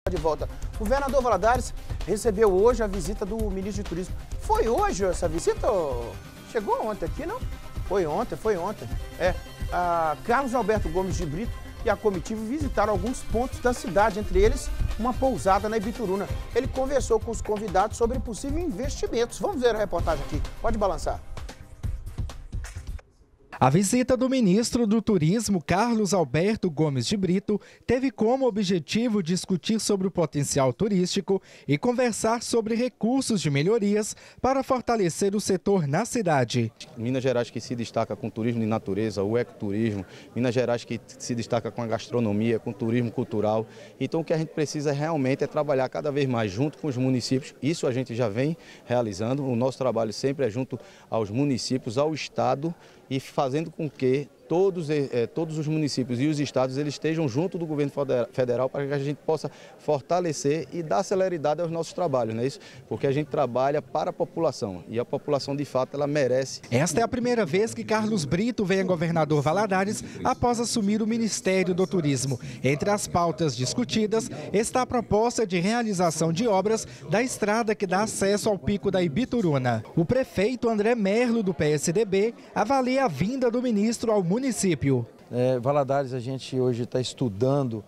de volta. O governador Valadares recebeu hoje a visita do ministro de Turismo. Foi hoje essa visita? Chegou ontem aqui, não? Foi ontem. Carlos Alberto Gomes de Brito e a comitiva visitaram alguns pontos da cidade, entre eles uma pousada na Ibituruna. Ele conversou com os convidados sobre possíveis investimentos. Vamos ver a reportagem aqui. Pode balançar. A visita do ministro do Turismo, Carlos Alberto Gomes de Brito, teve como objetivo discutir sobre o potencial turístico e conversar sobre recursos de melhorias para fortalecer o setor na cidade. Minas Gerais que se destaca com turismo de natureza, o ecoturismo, Minas Gerais que se destaca com a gastronomia, com o turismo cultural. Então o que a gente precisa realmente é trabalhar cada vez mais junto com os municípios. Isso a gente já vem realizando, o nosso trabalho sempre é junto aos municípios, ao Estado, e fazendo com que todos os municípios e os estados eles estejam junto do governo federal para que a gente possa fortalecer e dar celeridade aos nossos trabalhos, não é isso? Porque a gente trabalha para a população e a população de fato ela merece. Esta é a primeira vez que Carlos Brito vem a governador Valadares após assumir o Ministério do Turismo. Entre as pautas discutidas está a proposta de realização de obras da estrada que dá acesso ao Pico da Ibituruna. O prefeito André Merlo, do PSDB, avalia a vinda do ministro ao município. Valadares, a gente hoje está estudando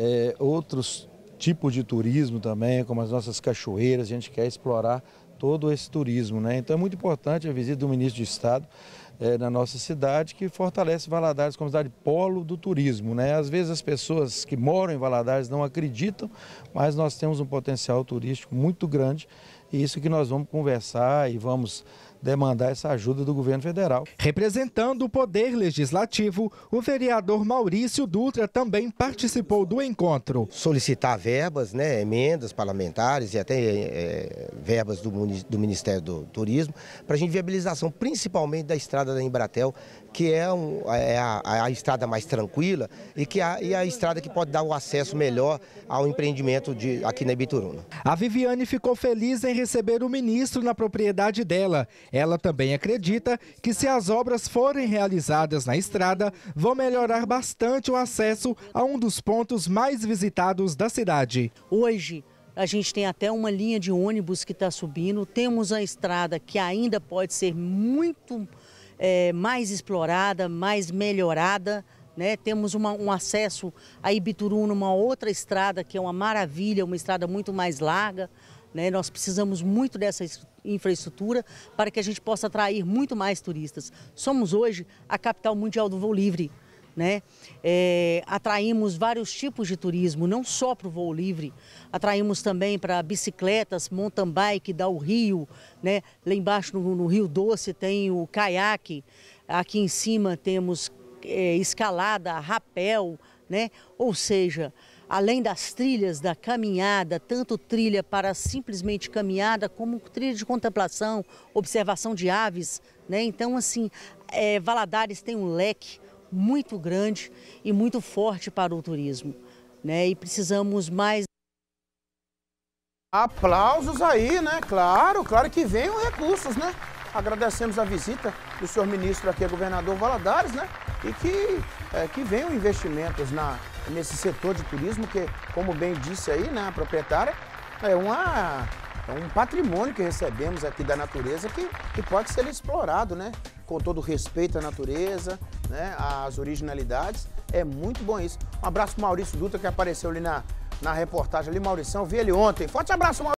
outros tipos de turismo também, como as nossas cachoeiras, a gente quer explorar todo esse turismo, né? Então é muito importante a visita do ministro de Estado na nossa cidade, que fortalece Valadares como cidade polo do turismo, né? Às vezes as pessoas que moram em Valadares não acreditam, mas nós temos um potencial turístico muito grande e isso que nós vamos conversar e vamos demandar essa ajuda do governo federal. Representando o Poder Legislativo, o vereador Maurício Dutra também participou do encontro. Solicitar verbas, né, emendas parlamentares e até verbas do Ministério do Turismo para a gente viabilização, principalmente da estrada da Embratel, que é a estrada mais tranquila e a estrada que pode dar o acesso melhor ao empreendimento aqui na Ibituruna. A Viviane ficou feliz em receber o ministro na propriedade dela. Ela também acredita que se as obras forem realizadas na estrada, vão melhorar bastante o acesso a um dos pontos mais visitados da cidade. Hoje a gente tem até uma linha de ônibus que está subindo, temos a estrada que ainda pode ser muito mais explorada, mais melhorada, né? Temos um acesso a Ibituruna, uma outra estrada que é uma maravilha, uma estrada muito mais larga. Nós precisamos muito dessa infraestrutura para que a gente possa atrair muito mais turistas. Somos hoje a capital mundial do voo livre, né? Atraímos vários tipos de turismo, não só para o voo livre, atraímos também para bicicletas, mountain bike, dá o rio, né? Lá embaixo no Rio Doce tem o caiaque, aqui em cima temos escalada, rapel, né? Ou seja, além das trilhas, da caminhada, tanto trilha para simplesmente caminhada, como trilha de contemplação, observação de aves, né? Então, assim, Valadares tem um leque muito grande e muito forte para o turismo, né? E precisamos mais. Aplausos aí, né? Claro que venham recursos, né? Agradecemos a visita do senhor ministro aqui, governador Valadares, né? E que venham investimentos nesse setor de turismo, que, como bem disse aí, né, a proprietária, é um patrimônio que recebemos aqui da natureza que pode ser explorado, né? Com todo respeito à natureza, né? Às originalidades. É muito bom isso. Um abraço para o Maurício Dutra, que apareceu ali na reportagem ali, Maurição. Vi ele ontem. Forte abraço, Maurício.